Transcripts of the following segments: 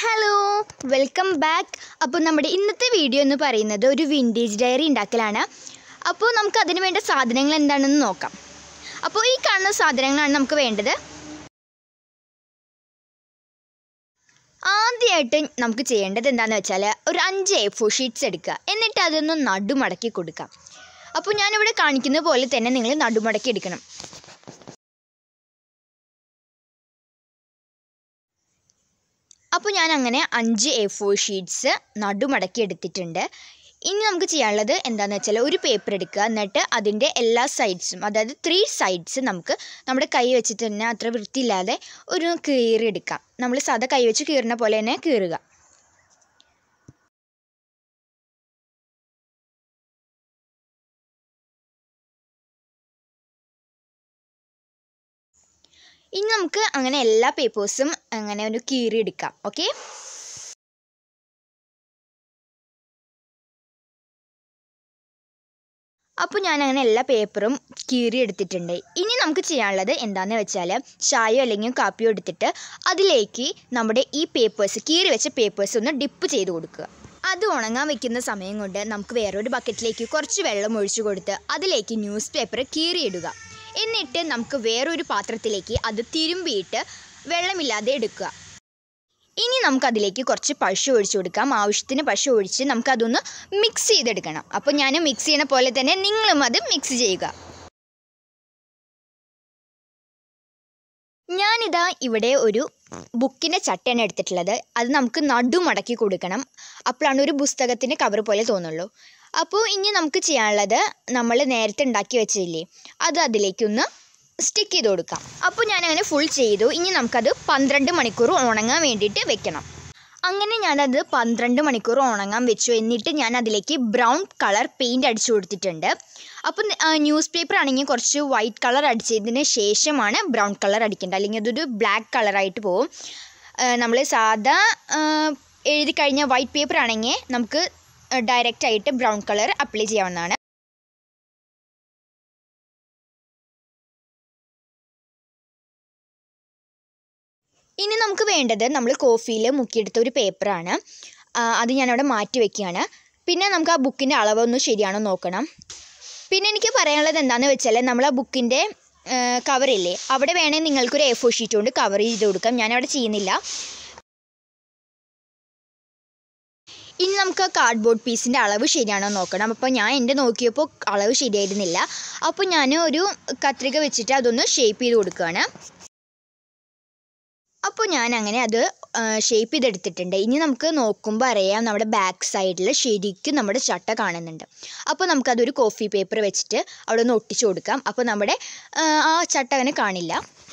Hello welcome back. അപ്പോൾ നമ്മുടെ ഇന്നത്തെ വീഡിയോ എന്ന് പറയുന്നത് ഒരു വിൻറ്റേജ് ഡയറി ഉണ്ടാക്കലാണ്. അപ്പോൾ നമുക്ക് അതിന് വേണ്ട സാധനങ്ങൾ എന്താണെന്ന് നോക്കാം. അപ്പോൾ ഈ കാണുന്ന സാധനങ്ങളാണ് നമുക്ക് വേണ്ടത്. ആദ്യമായിട്ട് നമുക്ക് ചെയ്യേണ്ടത് എന്താണെന്ന് വെച്ചാൽ ഒരു 5 A4 ഷീറ്റ്സ് എടുക്കുക, എന്നിട്ട് അതൊന്ന് നടുമടക്കി കൊടുക്കാം. അപ്പോൾ ഞാനിവിടെ കാണിക്കുന്ന പോലെ തന്നെ നിങ്ങൾ നടുമടക്കി എടുക്കണം. അപ്പോൾ ഞാൻ അങ്ങനെ 5 A4 ഷീറ്റ്സ് നടുമടക്കി എടുത്തിട്ടുണ്ട്. ഇനി നമുക്ക് ചെയ്യാനുള്ളത് എന്താണെന്ന് വെച്ചാൽ ഒരു പേപ്പർ എടുക്കുക, എന്നിട്ട് അതിൻ്റെ എല്ലാ സൈഡ്സും, അതായത് 3 സൈഡ്സ് നമുക്ക് നമ്മുടെ കൈ വെച്ചിട്ട് തന്നെ അത്ര വൃത്തിയില്ലാതെ ഒരു കീറിയെടുക്കാം. നമ്മൾ സാധാ കൈ വെച്ച് കീറുന്ന പോലെ തന്നെ കീറുക. ഇനി നമുക്ക് അങ്ങനെ എല്ലാ പേപ്പേഴ്സും അങ്ങനെ ഒരു കീറിയെടുക്കാം. ഓക്കെ, അപ്പോൾ ഞാൻ അങ്ങനെ എല്ലാ പേപ്പറും കീറി എടുത്തിട്ടുണ്ട്. ഇനി നമുക്ക് ചെയ്യാനുള്ളത് എന്താണെന്ന് വെച്ചാൽ ചായയോ അല്ലെങ്കിൽ കാപ്പിയോ എടുത്തിട്ട് അതിലേക്ക് നമ്മുടെ ഈ പേപ്പേഴ്സ്, കീറി വെച്ച പേപ്പേഴ്സ് ഒന്ന് ഡിപ്പ് ചെയ്ത് കൊടുക്കുക. അത് ഉണങ്ങാൻ വെക്കുന്ന സമയം കൊണ്ട് നമുക്ക് വേറൊരു ബക്കറ്റിലേക്ക് കുറച്ച് വെള്ളം ഒഴിച്ചു കൊടുത്ത് അതിലേക്ക് ന്യൂസ് പേപ്പർ കീറിയിടുക. എന്നിട്ട് നമുക്ക് വേറൊരു പാത്രത്തിലേക്ക് അത് തിരുമ്പിയിട്ട് വെള്ളമില്ലാതെ എടുക്കുക. ഇനി നമുക്കതിലേക്ക് കുറച്ച് പശു ഒഴിച്ചു കൊടുക്കാം. ആവശ്യത്തിന് പശു ഒഴിച്ച് നമുക്കതൊന്ന് മിക്സ് ചെയ്തെടുക്കണം. അപ്പോൾ ഞാൻ മിക്സ് ചെയ്യണ പോലെ തന്നെ നിങ്ങളും അത് മിക്സ് ചെയ്യുക. ഞാനിതാ ഇവിടെ ഒരു ബുക്കിൻ്റെ ചട്ടയാണ് എടുത്തിട്ടുള്ളത്. അത് നമുക്ക് നടുമടക്കി കൊടുക്കണം. അപ്പോഴാണ് ഒരു പുസ്തകത്തിൻ്റെ കവർ പോലെ തോന്നുള്ളൂ. അപ്പോൾ ഇനി നമുക്ക് ചെയ്യാനുള്ളത് നമ്മൾ നേരത്തെ ഉണ്ടാക്കി വെച്ചില്ലേ, അത് അതിലേക്കൊന്ന് സ്റ്റിക്ക് ചെയ്ത് കൊടുക്കാം. അപ്പോൾ ഞാനങ്ങനെ ഫുൾ ചെയ്തു. ഇനി നമുക്കത് 12 മണിക്കൂർ ഉണങ്ങാൻ വേണ്ടിയിട്ട് വെക്കണം. അങ്ങനെ ഞാനത് 12 മണിക്കൂർ ഉണങ്ങാൻ വെച്ചു. എന്നിട്ട് ഞാൻ അതിലേക്ക് ബ്രൗൺ കളർ പെയിൻറ്റ് അടിച്ചു കൊടുത്തിട്ടുണ്ട്. അപ്പം ന്യൂസ് പേപ്പർ ആണെങ്കിൽ കുറച്ച് വൈറ്റ് കളർ അടിച്ചതിന് ശേഷമാണ് ബ്രൗൺ കളർ അടിക്കേണ്ടത്, അല്ലെങ്കിൽ അതൊരു ബ്ലാക്ക് കളറായിട്ട് പോകും. നമ്മൾ സാധാ എഴുതി കഴിഞ്ഞ വൈറ്റ് പേപ്പർ ആണെങ്കിൽ നമുക്ക് ഡയറക്റ്റായിട്ട് ബ്രൗൺ കളർ അപ്ലൈ ചെയ്യാവുന്നതാണ്. ഇനി നമുക്ക് വേണ്ടത് നമ്മൾ കോഫിയിൽ മുക്കിയെടുത്ത ഒരു പേപ്പറാണ്. അത് ഞാനവിടെ മാറ്റി വയ്ക്കുകയാണ്. പിന്നെ നമുക്ക് ആ ബുക്കിൻ്റെ അളവൊന്നും ശരിയാണോ നോക്കണം. പിന്നെ എനിക്ക് പറയാനുള്ളത് എന്താണെന്ന് വെച്ചാൽ നമ്മൾ ആ ബുക്കിൻ്റെ കവറില്ലേ, അവിടെ വേണമെങ്കിൽ നിങ്ങൾക്കൊരു A4 ഷീറ്റ് കൊണ്ട് കവർ ചെയ്ത് കൊടുക്കാം. ഞാനവിടെ ചെയ്യുന്നില്ല. ഇനി നമുക്ക് കാർഡ്ബോർഡ് പീസിൻ്റെ അളവ് ശരിയാണോ നോക്കണം. അപ്പോൾ ഞാൻ എൻ്റെ നോക്കിയപ്പോൾ അളവ് ശരിയായിരുന്നില്ല. അപ്പോൾ ഞാൻ ഒരു കത്രിക വെച്ചിട്ട് അതൊന്ന് ഷേപ്പ് ചെയ്ത് കൊടുക്കുകയാണ്. അപ്പോൾ ഞാൻ അങ്ങനെ അത് ഷേപ്പ് ചെയ്തെടുത്തിട്ടുണ്ട്. ഇനി നമുക്ക് നോക്കുമ്പോൾ അറിയാം നമ്മുടെ ബാക്ക് സൈഡിൽ ശരിക്കും നമ്മുടെ ചട്ട കാണുന്നുണ്ട്. അപ്പോൾ നമുക്കതൊരു കോഫി പേപ്പർ വെച്ചിട്ട് അവിടെ ഒന്ന് ഒട്ടിച്ചു കൊടുക്കാം. അപ്പോൾ നമ്മുടെ ആ ചട്ട അങ്ങനെ കാണില്ല.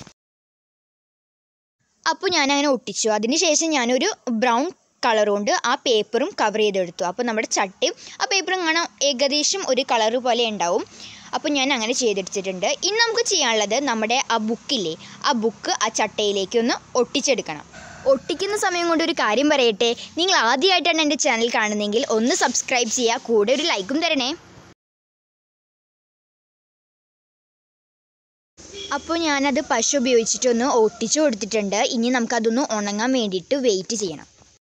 അപ്പോൾ ഞാനങ്ങനെ ഒട്ടിച്ചു. അതിന് ശേഷം ഞാനൊരു ബ്രൗൺ കളർ കൊണ്ട് ആ പേപ്പറും കവർ ചെയ്തെടുത്തു. അപ്പോൾ നമ്മുടെ ചട്ടയും ആ പേപ്പറും കാണാൻ ഏകദേശം ഒരു കളറ് പോലെ ഉണ്ടാവും. അപ്പോൾ ഞാൻ അങ്ങനെ ചെയ്തെടുത്തിട്ടുണ്ട്. ഇനി നമുക്ക് ചെയ്യാനുള്ളത് നമ്മുടെ ആ ബുക്കില്ലേ, ആ ബുക്ക് ആ ചട്ടയിലേക്ക് ഒന്ന് ഒട്ടിച്ചെടുക്കണം. ഒട്ടിക്കുന്ന സമയം കൊണ്ട് ഒരു കാര്യം പറയട്ടെ, നിങ്ങൾ ആദ്യമായിട്ടാണ് എൻ്റെ ചാനൽ കാണുന്നതെങ്കിൽ ഒന്ന് സബ്സ്ക്രൈബ് ചെയ്യുക, കൂടെ ഒരു ലൈക്കും തരണേ. അപ്പോൾ ഞാനത് പശ ഉപയോഗിച്ചിട്ടൊന്ന് ഒട്ടിച്ചു കൊടുത്തിട്ടുണ്ട്. ഇനി നമുക്കതൊന്ന് ഉണങ്ങാൻ വേണ്ടിയിട്ട് വെയിറ്റ് ചെയ്യണം.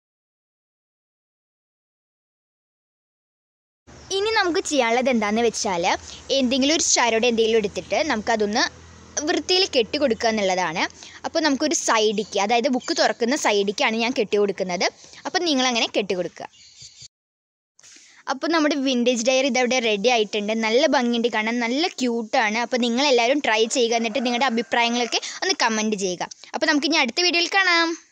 ഇനി നമുക്ക് ചെയ്യാനുള്ളത് എന്താണെന്ന് വെച്ചാൽ എന്തെങ്കിലും ഒരു ചരട് എന്തെങ്കിലും എടുത്തിട്ട് നമുക്കതൊന്ന് വൃത്തിയിൽ കെട്ടി കൊടുക്കുക എന്നുള്ളതാണ്. അപ്പോൾ നമുക്കൊരു സൈഡിക്ക്, അതായത് ബുക്ക് തുറക്കുന്ന സൈഡിക്കാണ് ഞാൻ കെട്ടി കൊടുക്കുന്നത്. അപ്പോൾ നിങ്ങളങ്ങനെ കെട്ടി കൊടുക്കുക. അപ്പോൾ നമ്മുടെ വിൻറ്റേജ് ഡയറി ഇതവിടെ റെഡി ആയിട്ടുണ്ട്. നല്ല ഭംഗിയുണ്ട് കാണാൻ, നല്ല ക്യൂട്ടാണ്. അപ്പോൾ നിങ്ങളെല്ലാവരും ട്രൈ ചെയ്യുക, എന്നിട്ട് നിങ്ങളുടെ അഭിപ്രായങ്ങളൊക്കെ ഒന്ന് കമൻറ്റ് ചെയ്യുക. അപ്പോൾ നമുക്കിനി അടുത്ത വീഡിയോയിൽ കാണാം.